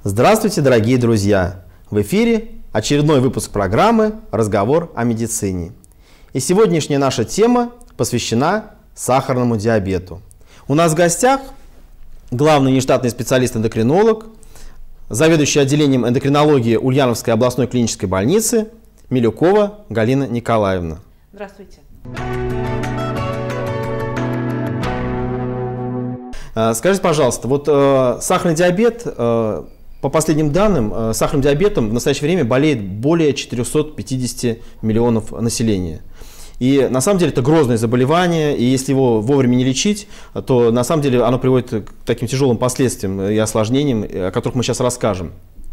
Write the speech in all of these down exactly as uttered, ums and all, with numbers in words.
Здравствуйте, дорогие друзья! В эфире очередной выпуск программы «Разговор о медицине». И сегодняшняя наша тема посвящена сахарному диабету. У нас в гостях главный нештатный специалист-эндокринолог, заведующий отделением эндокринологии Ульяновской областной клинической больницы Милюкова Галина Николаевна. Здравствуйте. Скажите, пожалуйста, вот э, сахарный диабет, э, по последним данным, э, сахарным диабетом в настоящее время болеет более четырёхсот пятидесяти миллионов населения. И на самом деле это грозное заболевание, и если его вовремя не лечить, то на самом деле оно приводит к таким тяжелым последствиям и осложнениям, о которых мы сейчас расскажем.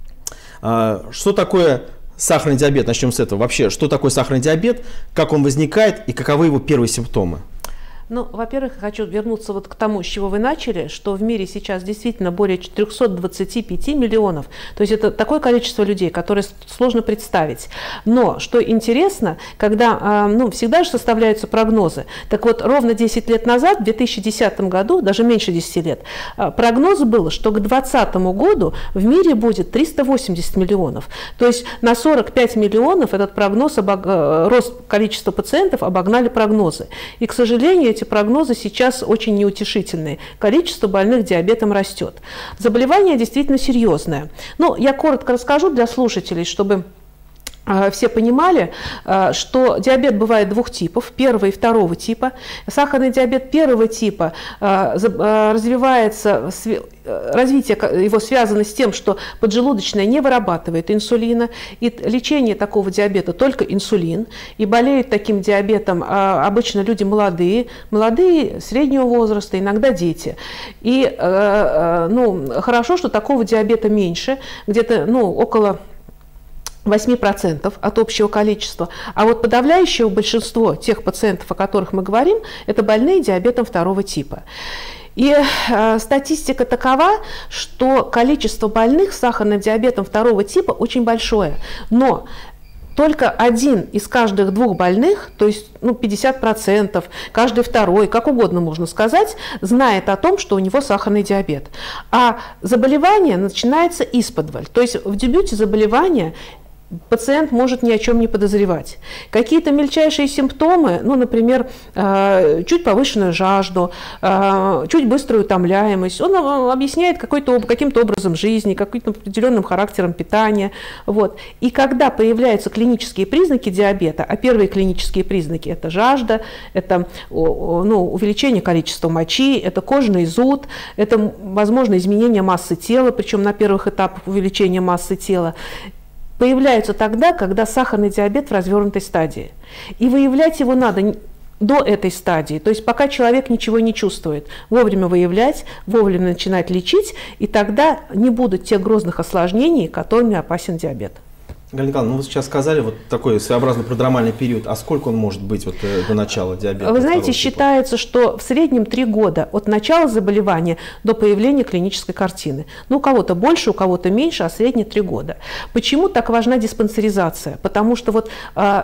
Э, что такое сахарный диабет? Начнем с этого. Вообще, что такое сахарный диабет, как он возникает и каковы его первые симптомы? Ну, во-первых, хочу вернуться вот к тому, с чего вы начали, что в мире сейчас действительно более четырёхсот двадцати пяти миллионов. То есть это такое количество людей, которое сложно представить. Но, что интересно, когда, ну, всегда же составляются прогнозы. Так вот, ровно десять лет назад, в две тысячи десятом году, даже меньше десяти лет, прогноз был, что к двадцатому году в мире будет триста восемьдесят миллионов. То есть на сорок пять миллионов этот прогноз, обог... рост количества пациентов обогнали прогнозы. И, к сожалению, эти прогнозы сейчас очень неутешительные. Количество больных диабетом растет. Заболевание действительно серьезное. Ну, я коротко расскажу для слушателей, чтобы все понимали, что диабет бывает двух типов, первого и второго типа. Сахарный диабет первого типа развивается, развитие его связано с тем, что поджелудочная не вырабатывает инсулина, и лечение такого диабета только инсулин, и болеют таким диабетом обычно люди молодые, молодые, среднего возраста, иногда дети. И ну, хорошо, что такого диабета меньше, где-то ну, около восемь процентов от общего количества. А вот подавляющее большинство тех пациентов, о которых мы говорим, это больные диабетом второго типа. И э, статистика такова, что количество больных с сахарным диабетом второго типа очень большое. Но только один из каждых двух больных, то есть ну, пятьдесят процентов, каждый второй, как угодно можно сказать, знает о том, что у него сахарный диабет. А заболевание начинается исподволь. То есть в дебюте заболевания пациент может ни о чем не подозревать. Какие-то мельчайшие симптомы, ну, например, чуть повышенную жажду, чуть быструю утомляемость, он объясняет каким-то образом жизни, каким-то определенным характером питания. Вот. И когда появляются клинические признаки диабета, а первые клинические признаки – это жажда, это ну, увеличение количества мочи, это кожный зуд, это, возможно, изменение массы тела, причем на первых этапах увеличения массы тела, появляются тогда, когда сахарный диабет в развернутой стадии. И выявлять его надо до этой стадии, то есть пока человек ничего не чувствует. Вовремя выявлять, вовремя начинать лечить, и тогда не будут тех грозных осложнений, которыми опасен диабет. Галина Николаевна, ну вы сейчас сказали вот такой своеобразный продромальный период. А сколько он может быть вот, до начала диабета? Вы знаете, считается, что в среднем три года от начала заболевания до появления клинической картины. Ну, у кого-то больше, у кого-то меньше, а средний три года. Почему так важна диспансеризация? Потому что вот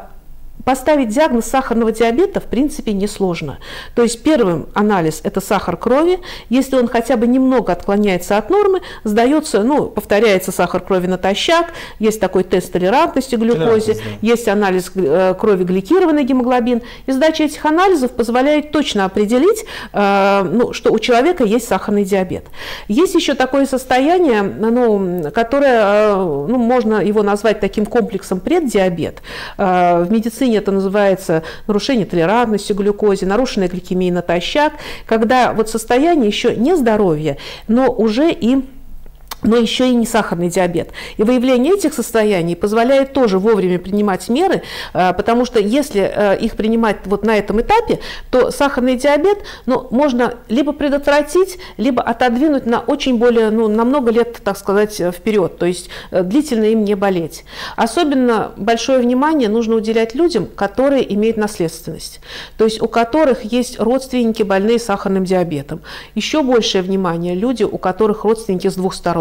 поставить диагноз сахарного диабета в принципе несложно. То есть первый анализ – это сахар крови. Если он хотя бы немного отклоняется от нормы, сдается, ну, повторяется сахар крови натощак, есть такой тест толерантности к глюкозе, да. Есть анализ крови гликированный гемоглобин. И сдача этих анализов позволяет точно определить, ну, что у человека есть сахарный диабет. Есть еще такое состояние, ну, которое, ну, можно его назвать таким комплексом преддиабет. В медицине это называется нарушение толерантности к глюкозе, нарушенная гликемия натощак, когда вот состояние еще не здоровья, но уже и но еще и не сахарный диабет. И выявление этих состояний позволяет тоже вовремя принимать меры, потому что если их принимать вот на этом этапе, то сахарный диабет ну, можно либо предотвратить, либо отодвинуть на очень более, ну, на много лет, так сказать, вперед, то есть длительно им не болеть. Особенно большое внимание нужно уделять людям, которые имеют наследственность, то есть у которых есть родственники, больные сахарным диабетом. Еще большее внимание люди, у которых родственники с двух сторон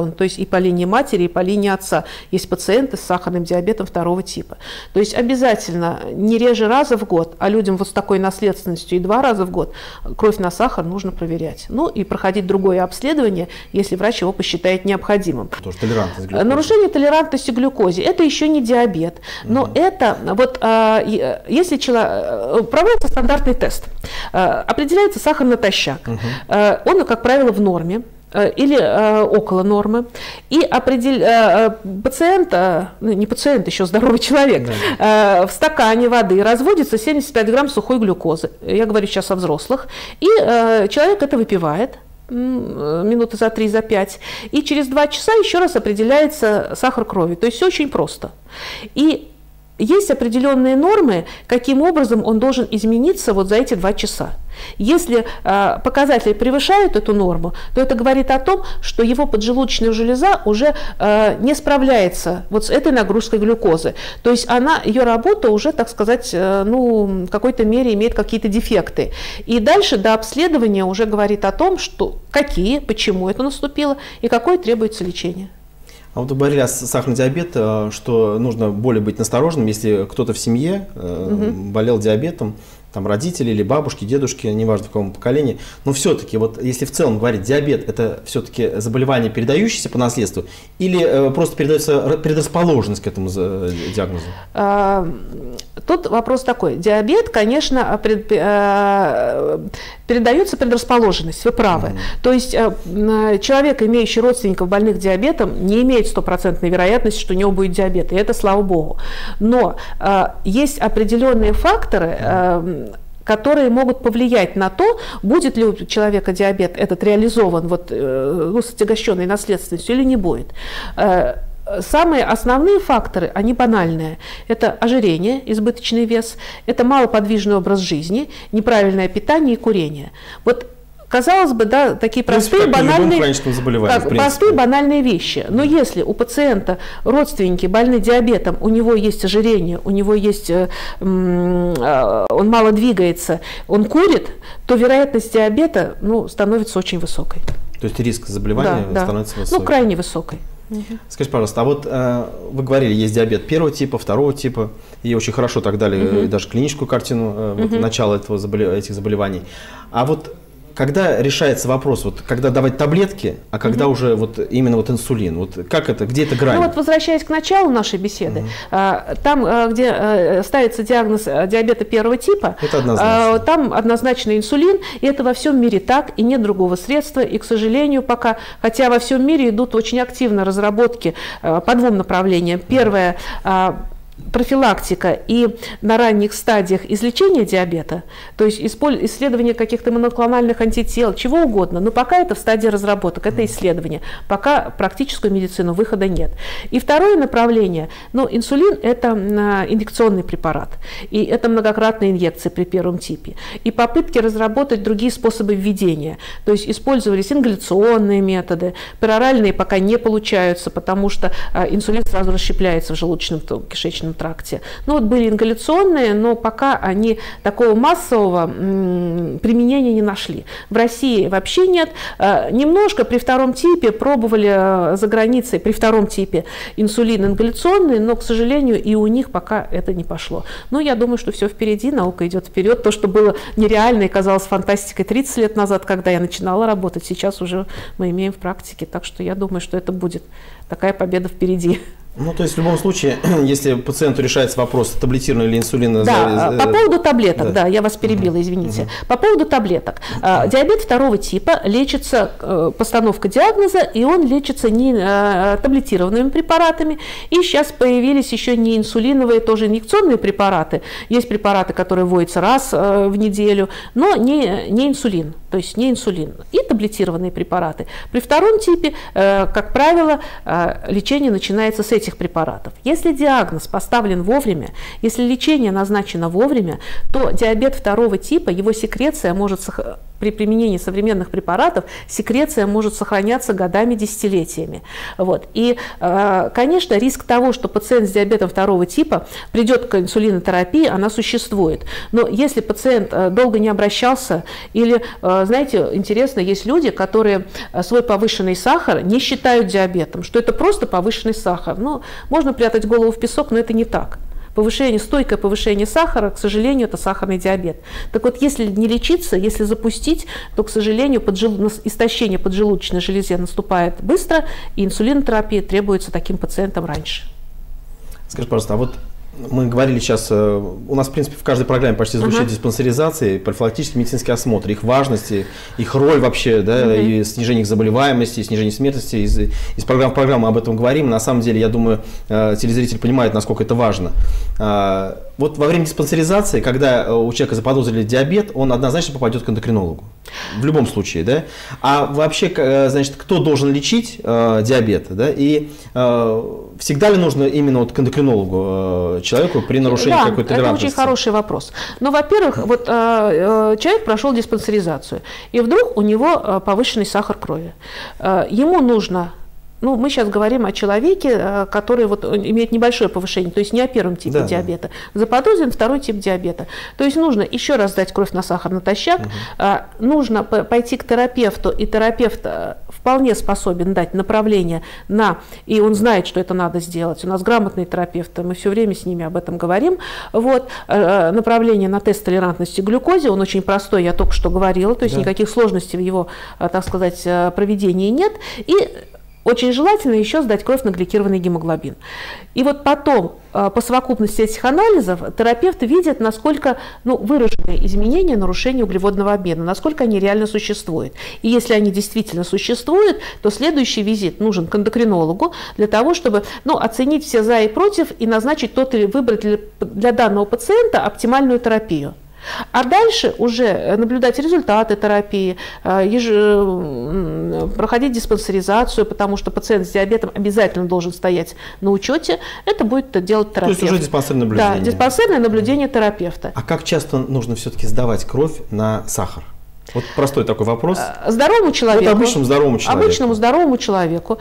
сторон, то есть и по линии матери, и по линии отца. Есть пациенты с сахарным диабетом второго типа. То есть обязательно не реже раза в год, а людям вот с такой наследственностью и два раза в год кровь на сахар нужно проверять. Ну и проходить другое обследование, если врач его посчитает необходимым. Тоже толерантность к глюкозе. Нарушение толерантности к глюкозе – это еще не диабет, но угу. это вот если человек проводится стандартный тест, определяется сахар натощак, угу. он, как правило, в норме или э, около нормы, и определ... э, пациент, э, не пациент, еще здоровый человек, да. э, в стакане воды разводится семьдесят пять грамм сухой глюкозы, я говорю сейчас о взрослых, и э, человек это выпивает минуты за три, за пять, и через два часа еще раз определяется сахар крови, то есть все очень просто. И есть определенные нормы, каким образом он должен измениться вот за эти два часа. Если э, показатели превышают эту норму, то это говорит о том, что его поджелудочная железа уже э, не справляется вот с этой нагрузкой глюкозы. То есть она, ее работа уже, так сказать, э, ну, в какой-то мере имеет какие-то дефекты. И дальше до обследования уже говорит о том, что какие, почему это наступило и какое требуется лечение. А вот вы говорили о сахарном диабете, что нужно более быть настороженным, если кто-то в семье угу. болел диабетом, там родители или бабушки, дедушки, неважно в каком поколении, но все-таки, вот если в целом говорить, диабет – это все-таки заболевание, передающееся по наследству, или э, просто передается предрасположенность к этому диагнозу? А, тут вопрос такой. Диабет, конечно, пред, э, передается предрасположенность, вы правы. Mm-hmm. То есть э, человек, имеющий родственников больных диабетом, не имеет стопроцентной вероятности, что у него будет диабет, и это слава богу. Но э, есть определенные факторы, э, которые могут повлиять на то, будет ли у человека диабет этот реализован вот, ну, с отягощенной наследственностью или не будет. Самые основные факторы, они банальные. Это ожирение, избыточный вес, это малоподвижный образ жизни, неправильное питание и курение. Вот, казалось бы, да, такие простые, банальные, как, простые банальные вещи. Но если у пациента родственники больны диабетом, у него есть ожирение, у него есть, э, э, он мало двигается, он курит, то вероятность диабета, ну, становится очень высокой. То есть риск заболевания да, становится да. высокой? Ну, крайне высокой. Угу. Скажите, пожалуйста, а вот э, вы говорили, есть диабет первого типа, второго типа, и очень хорошо так дали угу. даже клиническую картину э, вот, угу. начала этого заболев... этих заболеваний. А вот когда решается вопрос, вот, когда давать таблетки, а когда угу. уже вот, именно вот инсулин, вот как это, где эта грань? Ну вот возвращаясь к началу нашей беседы, угу. там, где ставится диагноз диабета первого типа, это однозначно. Там однозначно инсулин, и это во всем мире так, и нет другого средства, и, к сожалению, пока, хотя во всем мире идут очень активно разработки по двум направлениям. Первое – профилактика и на ранних стадиях излечения диабета, то есть исследование каких-то моноклональных антител, чего угодно, но пока это в стадии разработок, это исследование, пока практическую медицину выхода нет. И второе направление, ну, инсулин – это инъекционный препарат, и это многократные инъекции при первом типе, и попытки разработать другие способы введения, то есть использовались ингаляционные методы, пероральные пока не получаются, потому что инсулин сразу расщепляется в желудочно-кишечном тракте. Ну вот были ингаляционные, но пока они такого массового м, применения не нашли. В России вообще нет. Э, немножко при втором типе пробовали э, за границей, при втором типе инсулин ингаляционный, но, к сожалению, и у них пока это не пошло. Но я думаю, что все впереди, наука идет вперед. То, что было нереально и казалось фантастикой тридцать лет назад, когда я начинала работать, сейчас уже мы имеем в практике. Так что я думаю, что это будет такая победа впереди. Ну, то есть, в любом случае, если пациенту решается вопрос, таблетирование или инсулина... Да, за... по поводу таблеток, да, да я вас перебила, извините. Угу. По поводу таблеток. Угу. Диабет второго типа лечится, постановка диагноза, и он лечится не таблетированными препаратами. И сейчас появились еще не инсулиновые, тоже инъекционные препараты. Есть препараты, которые вводятся раз в неделю, но не, не инсулин, то есть не инсулин. И таблетированные препараты. При втором типе, как правило, лечение начинается с этих препаратов. Если диагноз поставлен вовремя, если лечение назначено вовремя, то диабет второго типа, его секреция может при применении современных препаратов секреция может сохраняться годами, десятилетиями. Вот. И, конечно, риск того, что пациент с диабетом второго типа придет к инсулинотерапии, она существует. Но если пациент долго не обращался, или, знаете, интересно, есть люди, которые свой повышенный сахар не считают диабетом, что это просто повышенный сахар. Ну, можно прятать голову в песок, но это не так. Повышение, стойкое повышение сахара, к сожалению, это сахарный диабет. Так вот, если не лечиться, если запустить, то, к сожалению, поджел... истощение поджелудочной железы наступает быстро, и инсулинотерапия требуется таким пациентам раньше. Скажи, пожалуйста, а вот мы говорили сейчас, у нас, в принципе, в каждой программе почти звучит uh-huh. диспансеризация, профилактический медицинский осмотр, их важность, их роль вообще, да, uh-huh. и снижение их заболеваемости, и снижение смертности. Из, из программы в программу мы об этом говорим. На самом деле, я думаю, телезритель понимает, насколько это важно. Вот во время диспансеризации, когда у человека заподозрили диабет, он однозначно попадет к эндокринологу. В любом случае, да. А вообще, значит, кто должен лечить э, диабет, да? И э, всегда ли нужно именно вот к эндокринологу э, человеку при нарушении да, какой-то толерантности? Это очень хороший вопрос. Но, во-первых, вот э, человек прошел диспансеризацию, и вдруг у него э, повышенный сахар крови. Э, ему нужно. Ну, мы сейчас говорим о человеке, который вот имеет небольшое повышение, то есть не о первом типе да, диабета. Заподозрен второй тип диабета. То есть нужно еще раз сдать кровь на сахар натощак, угу. нужно пойти к терапевту, и терапевт вполне способен дать направление на, и он знает, что это надо сделать. У нас грамотные терапевты, мы все время с ними об этом говорим. Вот, направление на тест толерантности к глюкозе, он очень простой, я только что говорила, то есть да. никаких сложностей в его, так сказать, проведении нет. И очень желательно еще сдать кровь на гликированный гемоглобин. И вот потом, по совокупности этих анализов, терапевт видит, насколько ну, выраженные изменения, нарушения углеводного обмена, насколько они реально существуют. И если они действительно существуют, то следующий визит нужен к эндокринологу для того, чтобы ну, оценить все за и против и назначить тот или выбрать для данного пациента оптимальную терапию. А дальше уже наблюдать результаты терапии, проходить диспансеризацию, потому что пациент с диабетом обязательно должен стоять на учете. Это будет делать терапевт. То есть уже диспансерное наблюдение. Да, диспансерное наблюдение терапевта. А как часто нужно все-таки сдавать кровь на сахар? Вот простой такой вопрос. Здоровому человеку, вот обычному здоровому человеку. Обычному здоровому человеку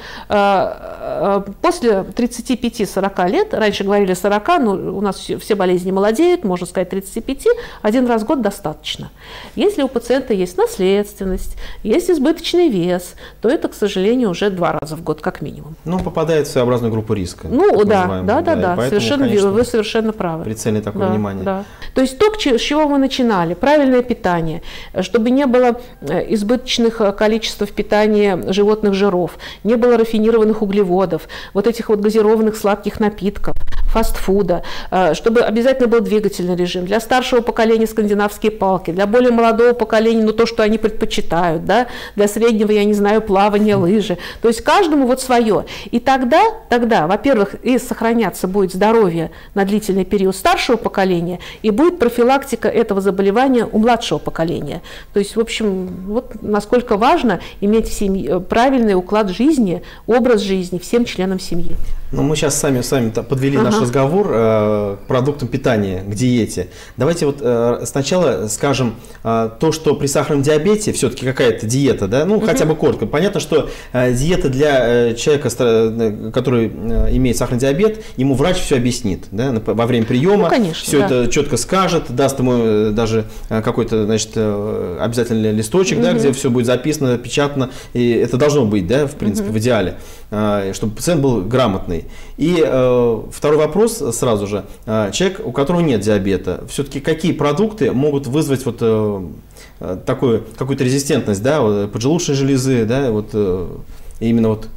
после тридцати пяти — сорока лет, раньше говорили сорока, но у нас все болезни молодеют, можно сказать тридцати пяти, один раз в год достаточно. Если у пациента есть наследственность, есть избыточный вес, то это, к сожалению, уже два раза в год как минимум. Ну, попадает в своеобразную группу риска. Ну, да, да, да, да, поэтому, совершенно, конечно, вы совершенно правы. Прицельное такое да, внимание. Да. То есть то, с чего мы начинали, правильное питание, чтобы не было избыточных количеств в питании животных жиров, не было рафинированных углеводов, вот этих вот газированных сладких напитков, фастфуда, чтобы обязательно был двигательный режим. Для старшего поколения скандинавские палки, для более молодого поколения, ну, то, что они предпочитают, да, для среднего, я не знаю, плавание, лыжи. То есть каждому вот свое. И тогда, тогда, во-первых, и сохраняться будет здоровье на длительный период старшего поколения, и будет профилактика этого заболевания у младшего поколения. То есть, в общем, вот насколько важно иметь в семье правильный уклад жизни, образ жизни всем членам семьи. Ну, мы сейчас сами, сами подвели ага. наш разговор э, к продуктам питания, к диете. Давайте вот э, сначала скажем э, то, что при сахарном диабете все-таки какая-то диета, да, ну, угу. хотя бы коротко. Понятно, что э, диета для э, человека, который э, имеет сахарный диабет, ему врач все объяснит, да, во время приема, ну, конечно, все да. это четко скажет, даст ему даже какой-то, значит, обязательный листочек, угу. да, где все будет записано, печатано, и это должно быть, да, в принципе, угу. в идеале, э, чтобы пациент был грамотный. И э, второй вопрос сразу же. Э, человек, у которого нет диабета, все-таки какие продукты могут вызвать вот э, такую какую-то резистентность, да, вот, поджелудочной железы, да, вот э, именно вот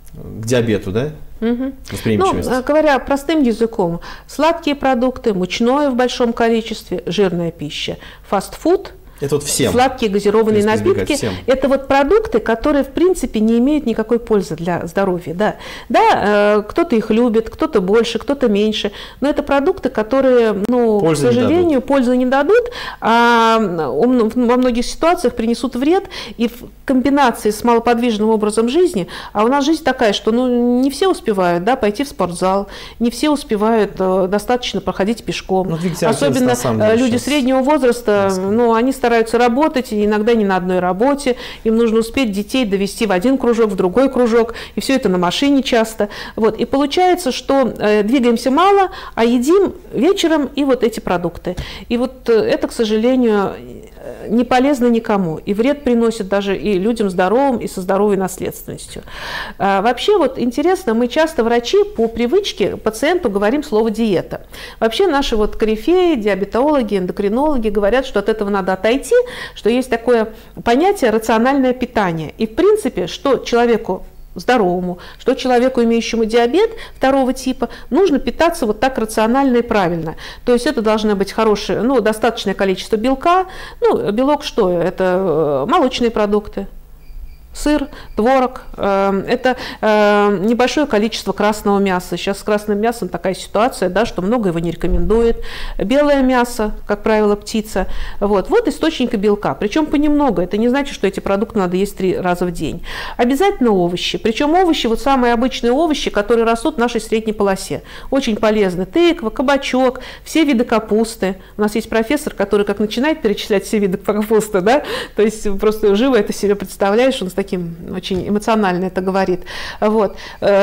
к диабету, да? Угу. Ну, говоря простым языком, сладкие продукты, мучное в большом количестве, жирная пища, фастфуд. Это вот всем. Сладкие газированные напитки. Всем. Это вот продукты, которые, в принципе, не имеют никакой пользы для здоровья. Да, да, кто-то их любит, кто-то больше, кто-то меньше. Но это продукты, которые, ну, пользы к сожалению, пользы не дадут, а во многих ситуациях принесут вред. И в комбинации с малоподвижным образом жизни, а у нас жизнь такая, что ну, не все успевают, да, пойти в спортзал, не все успевают достаточно проходить пешком. Ну, особенно деле, люди сейчас. среднего возраста, ну, они стараются работать, и иногда не на одной работе. Им нужно успеть детей довести в один кружок, в другой кружок, и все это на машине часто. Вот. И получается, что э, двигаемся мало, а едим вечером и вот эти продукты. И вот э, это, к сожалению, не полезно никому, и вред приносит даже и людям здоровым, и со здоровой наследственностью. А, вообще, вот интересно, мы часто, врачи, по привычке пациенту говорим слово «диета». Вообще наши вот корифеи, диабетологи, эндокринологи говорят, что от этого надо отойти, что есть такое понятие «рациональное питание». И, в принципе, что человеку здоровому, что человеку, имеющему диабет второго типа, нужно питаться вот так рационально и правильно. То есть это должно быть хорошее, ну, достаточное количество белка. Ну, белок что? Это молочные продукты. Сыр, творог, э, это э, небольшое количество красного мяса. Сейчас с красным мясом такая ситуация, да, что много его не рекомендует. Белое мясо, как правило, птица. Вот, вот источники белка, причем понемногу. Это не значит, что эти продукты надо есть три раза в день. Обязательно овощи, причем овощи, вот самые обычные овощи, которые растут в нашей средней полосе. Очень полезны. Тыква, кабачок, все виды капусты. У нас есть профессор, который как начинает перечислять все виды капусты, да, то есть просто живо это себе представляешь, он с таким очень эмоционально это говорит. Вот.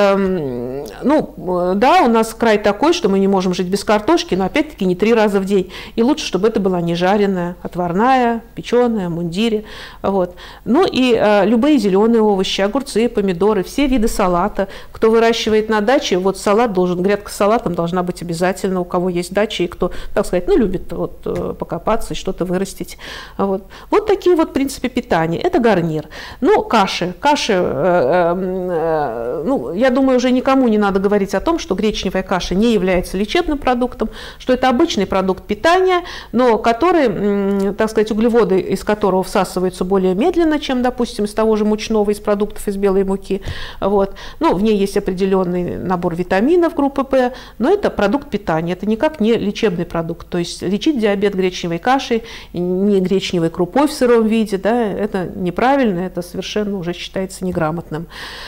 Эм, ну, да, у нас край такой, что мы не можем жить без картошки, но опять-таки не три раза в день. И лучше, чтобы это была не жареная, отварная, печеная, в мундире. Вот. Ну и э, любые зеленые овощи, огурцы, помидоры, все виды салата. Кто выращивает на даче, вот салат должен, грядка с салатом должна быть обязательно, у кого есть дача и кто, так сказать, ну, любит вот, покопаться и что-то вырастить. Вот. Вот такие вот принципы питания. Это гарнир. Ну, каши. Каши, э, э, ну, я думаю, уже никому не надо говорить о том, что гречневая каша не является лечебным продуктом, что это обычный продукт питания, но который, э, так сказать, углеводы из которого всасываются более медленно, чем, допустим, из того же мучного, из продуктов из белой муки. Вот. Ну, в ней есть определенный набор витаминов группы В, но это продукт питания, это никак не лечебный продукт. То есть лечить диабет гречневой кашей, не гречневой крупой в сыром виде, да, это неправильно, это совершенно уже считается неграмотным.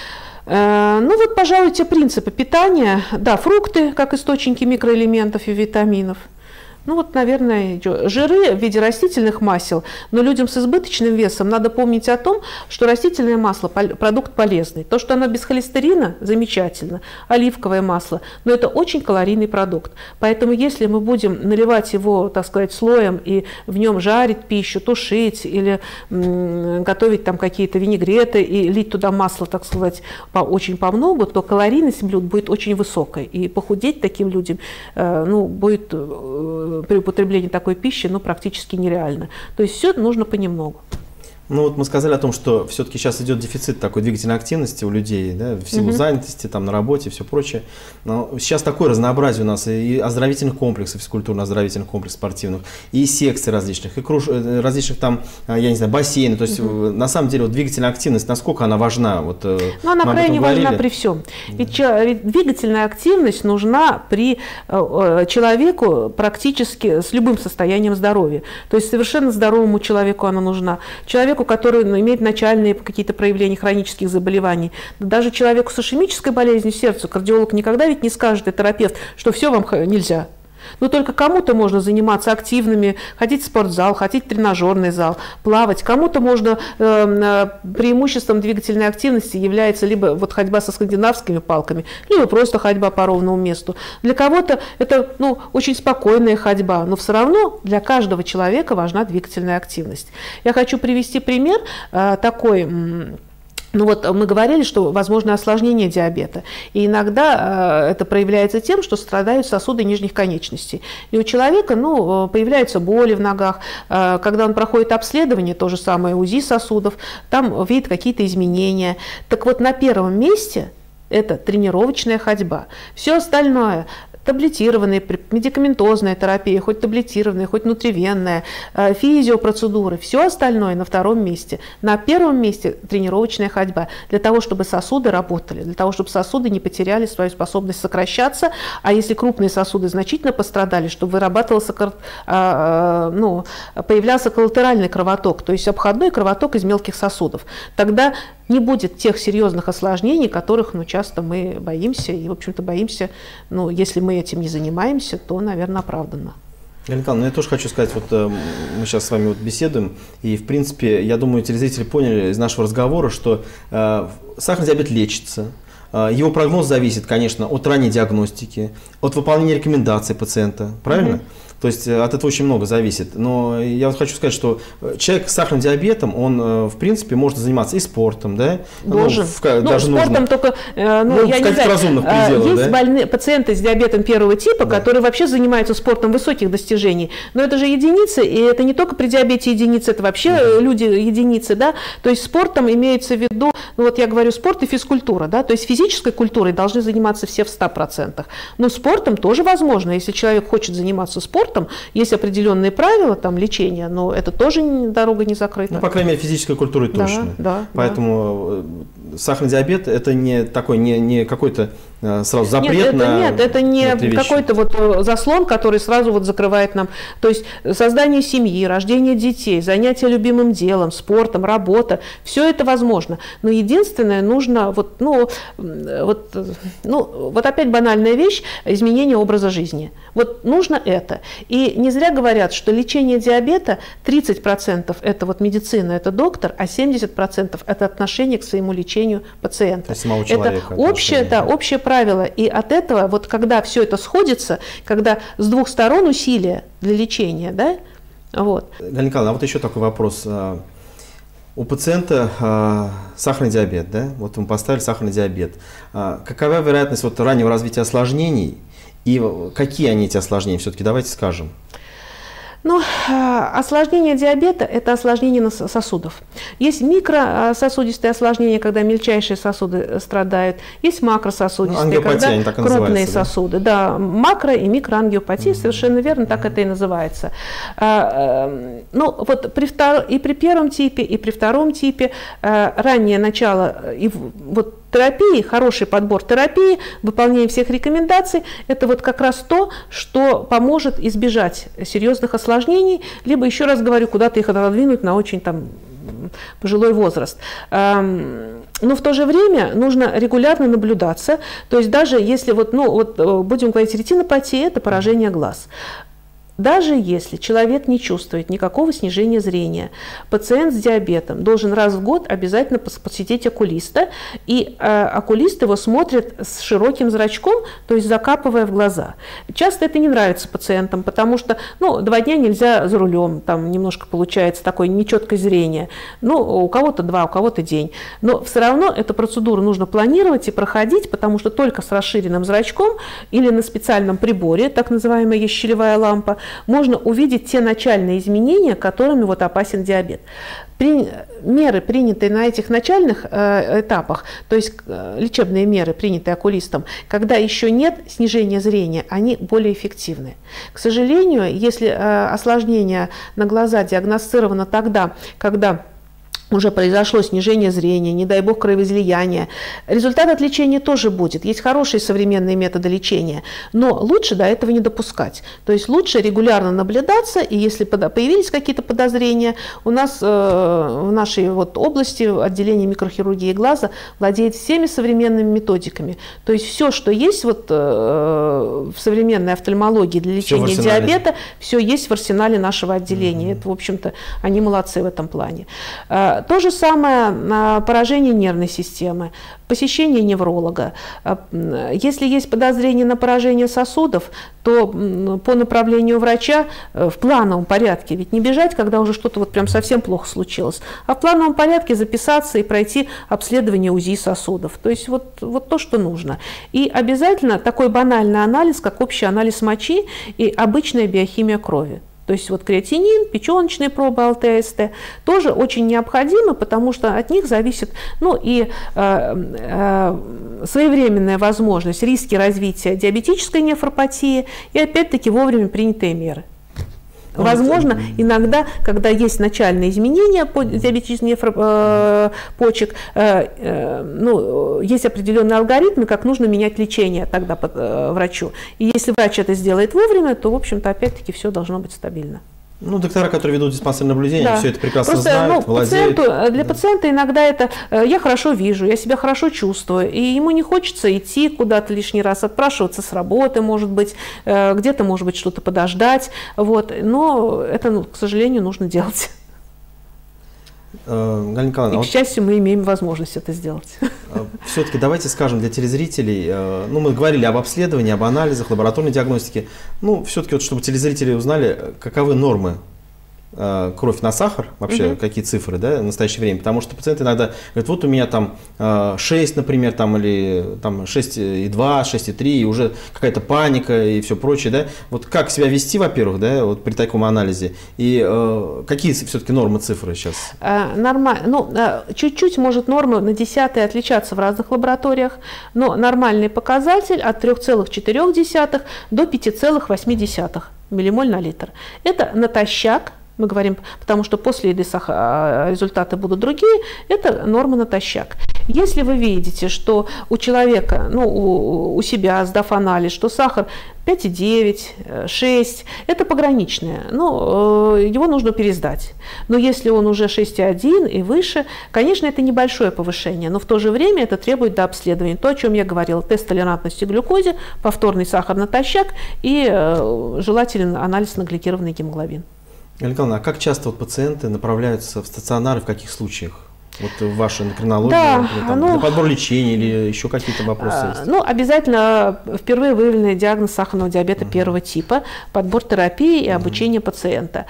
Ну вот, пожалуй, те принципы питания. Да, фрукты как источники микроэлементов и витаминов. Ну вот, наверное, жиры в виде растительных масел, но людям с избыточным весом надо помнить о том, что растительное масло – продукт полезный. То, что оно без холестерина – замечательно, оливковое масло, но это очень калорийный продукт. Поэтому если мы будем наливать его, так сказать, слоем и в нем жарить пищу, тушить или м, готовить там какие-то винегреты и лить туда масло, так сказать, по, очень по много, то калорийность блюд будет очень высокой. И похудеть таким людям э, ну, будет э, при употреблении такой пищи, ну, практически нереально. То есть все нужно понемногу. Ну вот мы сказали о том, что все-таки сейчас идет дефицит такой двигательной активности у людей, да, в силу угу. занятости, там, на работе и все прочее. Но сейчас такое разнообразие у нас и оздоровительных комплексов, физкультурно-оздоровительных комплексов спортивных, и секций различных, и круж... различных там, я не знаю, бассейнов. То есть угу. на самом деле вот, двигательная активность, насколько она важна? Вот, ну, она крайне важна при всем. Да. Ведь, ведь двигательная активность нужна при э, человеку практически с любым состоянием здоровья. То есть совершенно здоровому человеку она нужна. Человеку, который ну, имеет начальные какие-то проявления хронических заболеваний. Даже человеку с ишемической болезнью сердца кардиолог никогда ведь не скажет, и терапевт, что все вам нельзя. Но только кому-то можно заниматься активными, ходить в спортзал, ходить в тренажерный зал, плавать. Кому-то можно э, преимуществом двигательной активности является либо вот ходьба со скандинавскими палками, либо просто ходьба по ровному месту. Для кого-то это ну, очень спокойная ходьба, но все равно для каждого человека важна двигательная активность. Я хочу привести пример э, такой. Ну вот мы говорили, что возможно осложнение диабета, и иногда э, это проявляется тем, что страдают сосуды нижних конечностей. И у человека ну, появляются боли в ногах, э, когда он проходит обследование, то же самое УЗИ сосудов, там видит какие-то изменения. Так вот на первом месте это тренировочная ходьба. Все остальное – таблетированная, медикаментозная терапия, хоть таблетированная, хоть внутривенная, физиопроцедуры, все остальное на втором месте. На первом месте тренировочная ходьба, для того, чтобы сосуды работали, для того, чтобы сосуды не потеряли свою способность сокращаться, а если крупные сосуды значительно пострадали, чтобы вырабатывался, ну, появлялся коллатеральный кровоток, то есть обходной кровоток из мелких сосудов. Тогда не будет тех серьезных осложнений, которых ну, часто мы боимся, и, в общем-то, боимся, ну, если мы этим не занимаемся, то, наверное, оправданно. Галина Николаевна, я тоже хочу сказать, вот мы сейчас с вами вот беседуем, и в принципе, я думаю, телезрители поняли из нашего разговора, что э, сахарный диабет лечится. Его прогноз зависит, конечно, от ранней диагностики, от выполнения рекомендаций пациента, правильно? Mm-hmm. То есть от этого очень много зависит. Но я вот хочу сказать, что человек с сахарным диабетом, он, в принципе, может заниматься и спортом, да? Должен. Ну, в, ну, даже спортом нужно. только, ну, ну, я в не знаю, разумных пределах, есть да? больные, пациенты с диабетом первого типа, да, которые вообще занимаются спортом высоких достижений. Но это же единицы, и это не только при диабете единицы, это вообще mm-hmm. люди единицы, да? То есть спортом имеется в виду, ну вот я говорю, спорт и физкультура, да? То есть физической культурой должны заниматься все в ста процентах. Но спортом тоже возможно, если человек хочет заниматься спортом, есть определенные правила там, лечения, но это тоже дорога не закрыта. Ну, по крайней мере, физической культурой точно. Да, да, Поэтому да. сахарный диабет – это не такой, не, не какой-то сразу запрет нет, это, на Нет, это не какой-то вот заслон, который сразу вот закрывает нам. То есть создание семьи, рождение детей, занятие любимым делом, спортом, работа – все это возможно. Но единственное, нужно, вот, ну, вот, ну, вот опять банальная вещь – изменение образа жизни. Вот нужно это. И не зря говорят, что лечение диабета тридцать процентов это вот медицина, это доктор, а семьдесят процентов это отношение к своему лечению пациента. То самого человека, это общее, да, общее правило. И от этого, вот когда все это сходится, когда с двух сторон усилия для лечения, да, вот. Галина Николаевна, а вот еще такой вопрос. У пациента э, сахарный диабет, да? Вот мы поставили сахарный диабет. А какова вероятность вот раннего развития осложнений? И какие они, эти осложнения, все-таки давайте скажем. Ну, осложнение диабета – это осложнение сосудов. Есть микрососудистые осложнения, когда мельчайшие сосуды страдают. Есть макрососудистые, ну, когда крупные сосуды. Да? Да, макро- и микроангиопатия, mm-hmm. совершенно верно, так mm-hmm. это и называется. Ну, вот при втор... и при первом типе, и при втором типе раннее начало, и вот терапии, хороший подбор терапии, выполнение всех рекомендаций – это вот как раз то, что поможет избежать серьезных осложнений, либо, еще раз говорю, куда-то их отодвинуть на очень там пожилой возраст. Но в то же время нужно регулярно наблюдаться, то есть даже если вот, ну, вот будем говорить, ретинопатия – это поражение глаз. Даже если человек не чувствует никакого снижения зрения, пациент с диабетом должен раз в год обязательно посетить окулиста, и э, окулист его смотрит с широким зрачком, то есть закапывая в глаза. Часто это не нравится пациентам, потому что ну, два дня нельзя за рулем, там немножко получается такое нечеткое зрение. Ну, у кого-то два, у кого-то день. Но все равно эту процедуру нужно планировать и проходить, потому что только с расширенным зрачком или на специальном приборе, так называемая есть щелевая лампа, можно увидеть те начальные изменения, которыми вот опасен диабет. При, меры, принятые на этих начальных э, этапах, то есть э, лечебные меры, принятые окулистом, когда еще нет снижения зрения, они более эффективны. К сожалению, если э, осложнение на глаза диагностировано тогда, когда уже произошло снижение зрения, не дай бог кровоизлияние. Результат от лечения тоже будет. Есть хорошие современные методы лечения, но лучше до этого не допускать. То есть лучше регулярно наблюдаться, и если появились какие-то подозрения, у нас э, в нашей вот области отделение микрохирургии глаза владеет всеми современными методиками. То есть все, что есть вот, э, в современной офтальмологии для лечения диабета, все есть в арсенале нашего отделения. Mm-hmm. Это, в общем-то, они молодцы в этом плане. То же самое поражение нервной системы, посещение невролога. Если есть подозрение на поражение сосудов, то по направлению врача в плановом порядке, ведь не бежать, когда уже что-то вот прям совсем плохо случилось, а в плановом порядке записаться и пройти обследование УЗИ сосудов. То есть вот, вот то, что нужно. И обязательно такой банальный анализ, как общий анализ мочи и обычная биохимия крови. То есть вот креатинин, печеночные пробы эл тэ эс тэ тоже очень необходимы, потому что от них зависит ну, и э, э, своевременная возможность, риски развития диабетической нефропатии и опять-таки вовремя принятые меры. Возможно, иногда, когда есть начальные изменения по диабетической нефро, почек, э, э, ну, есть определенные алгоритмы, как нужно менять лечение тогда под, э, врачу. И если врач это сделает вовремя, то, в общем-то, опять-таки все должно быть стабильно. Ну, доктора, которые ведут диспансерное наблюдение, да. все это прекрасно Просто, знают, ну, владеют. Пациенту, для пациента иногда это я хорошо вижу, я себя хорошо чувствую, и ему не хочется идти куда-то лишний раз, отпрашиваться с работы, может быть, где-то, может быть, что-то подождать, вот. Но это, ну, к сожалению, нужно делать. Галина Николаевна, и, к счастью, мы имеем возможность это сделать. Все-таки давайте скажем для телезрителей, ну, мы говорили об обследовании, об анализах, лабораторной диагностике, ну, все-таки, вот, чтобы телезрители узнали, каковы нормы кровь на сахар, вообще угу. какие цифры, да, в настоящее время, потому что пациенты иногда говорят, вот у меня там шесть, например, там, или там шесть и два, шесть и три, и уже какая-то паника и все прочее, да, вот как себя вести, во-первых, да, вот при таком анализе, и э, какие все-таки нормы цифры сейчас? Нормально, ну, чуть-чуть может норма на десятые отличаться в разных лабораториях, но нормальный показатель от трёх целых четырёх десятых до пяти целых восьми десятых миллимоль на литр. Это натощак. Мы говорим, потому что после еды сахар, результаты будут другие, это норма натощак. Если вы видите, что у человека, ну, у, у себя, сдав анализ, что сахар пять и девять, шесть, это пограничное, ну, его нужно пересдать. Но если он уже шесть и один и выше, конечно, это небольшое повышение, но в то же время это требует дообследования. То, о чем я говорила, тест толерантности к глюкозе, повторный сахар натощак и желательно анализ на гликированный гемоглобин. Галина Николаевна, а как часто вот пациенты направляются в стационары, в каких случаях? Вот в вашей эндокринологии, да, там, ну, для подбора лечения или еще какие-то вопросы есть? Ну, обязательно впервые выявленный диагноз сахарного диабета uh-huh. первого типа, подбор терапии и обучение uh-huh. пациента.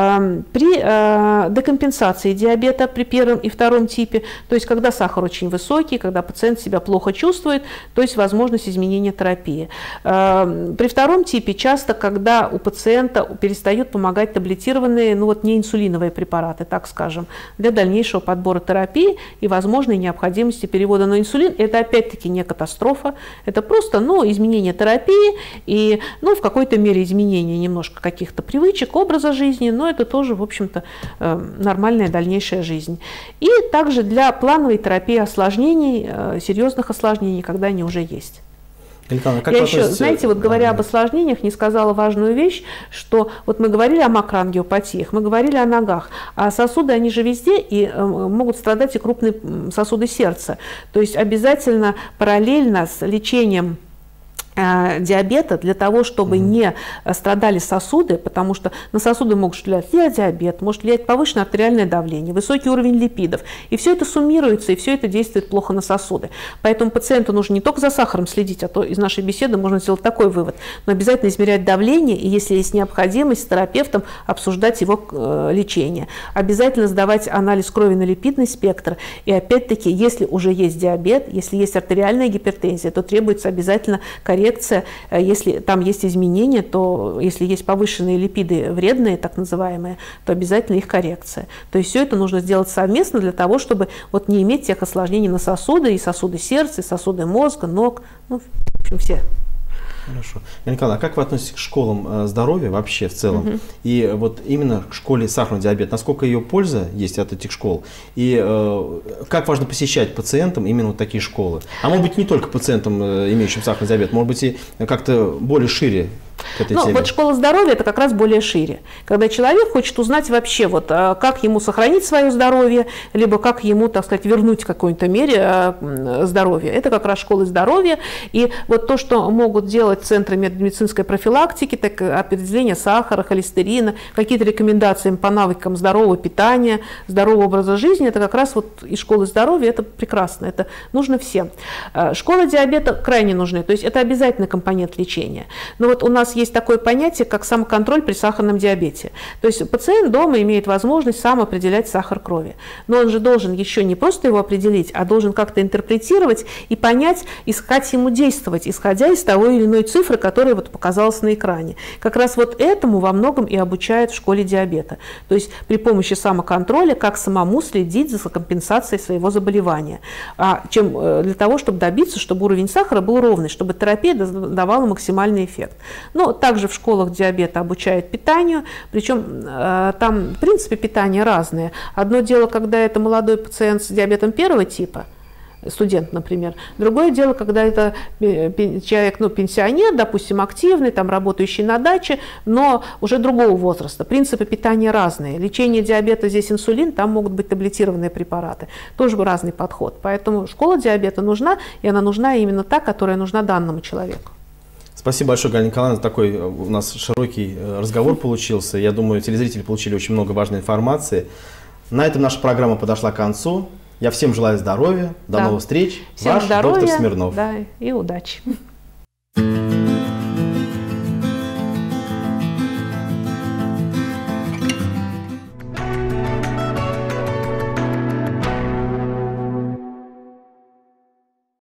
При декомпенсации диабета при первом и втором типе, то есть когда сахар очень высокий, когда пациент себя плохо чувствует, то есть возможность изменения терапии. При втором типе часто, когда у пациента перестают помогать таблетированные, ну вот не инсулиновые препараты, так скажем, для дальнейшего подбора терапии, терапии и возможной необходимости перевода на инсулин. Это опять-таки не катастрофа, это просто, ну, изменение терапии и, ну, в какой-то мере изменение немножко каких-то привычек, образа жизни, но это тоже, в общем-то, нормальная дальнейшая жизнь. И также для плановой терапии осложнений, серьезных осложнений, когда они уже есть. Как Я еще, знаете, вот говоря об осложнениях, не сказала важную вещь, что вот мы говорили о макроангиопатиях, мы говорили о ногах, а сосуды, они же везде, и э, могут страдать и крупные сосуды сердца. То есть обязательно параллельно с лечением диабета, для того, чтобы mm-hmm. не страдали сосуды, потому что на сосуды могут влиять диабет, может влиять повышенное артериальное давление, высокий уровень липидов, и все это суммируется, и все это действует плохо на сосуды. Поэтому пациенту нужно не только за сахаром следить, а то из нашей беседы можно сделать такой вывод, но обязательно измерять давление, и если есть необходимость, с терапевтом обсуждать его э, лечение. Обязательно сдавать анализ крови на липидный спектр, и опять-таки, если уже есть диабет, если есть артериальная гипертензия, то требуется обязательно коррекция. Если там есть изменения, то если есть повышенные липиды вредные, так называемые, то обязательно их коррекция. То есть все это нужно сделать совместно для того, чтобы вот не иметь тех осложнений на сосуды, и сосуды сердца, и сосуды мозга, ног, ну, в общем, все. Хорошо. Галина Николаевна, а как вы относитесь к школам здоровья вообще в целом? Угу. И вот именно к школе сахарного диабета, насколько ее польза есть от этих школ? И э, как важно посещать пациентам именно вот такие школы? А может быть, не только пациентам, имеющим сахарный диабет, может быть, и как-то более шире к этой ну, теме? Вот школа здоровья – это как раз более шире. Когда человек хочет узнать вообще, вот, как ему сохранить свое здоровье, либо как ему, так сказать, вернуть в какой-то мере здоровье. Это как раз школы здоровья. И вот то, что могут делать центры медицинской профилактики, так определение сахара, холестерина, какие-то рекомендации по навыкам здорового питания, здорового образа жизни, это как раз вот и школы здоровья, это прекрасно, это нужно всем. Школы диабета крайне нужны, то есть это обязательный компонент лечения. Но вот у нас есть такое понятие, как самоконтроль при сахарном диабете. То есть пациент дома имеет возможность сам определять сахар крови. Но он же должен еще не просто его определить, а должен как-то интерпретировать и понять, искать ему действовать, исходя из того или иной цифры, которая вот показалась на экране. Как раз вот этому во многом и обучают в школе диабета. То есть при помощи самоконтроля, как самому следить за компенсацией своего заболевания. А чем, для того, чтобы добиться, чтобы уровень сахара был ровный, чтобы терапия давала максимальный эффект. Но также в школах диабета обучают питанию, причем э, там, в принципе, питание разное. Одно дело, когда это молодой пациент с диабетом первого типа, студент, например. Другое дело, когда это человек, ну, пенсионер, допустим, активный, там, работающий на даче, но уже другого возраста. Принципы питания разные. Лечение диабета здесь инсулин, там могут быть таблетированные препараты. Тоже разный подход. Поэтому школа диабета нужна, и она нужна именно та, которая нужна данному человеку. Спасибо большое, Галина Николаевна. Такой у нас широкий разговор получился. Я думаю, телезрители получили очень много важной информации. На этом наша программа подошла к концу. Я всем желаю здоровья. До да. новых встреч. Всем Ваш здоровья, доктор Смирнов. Да, и удачи.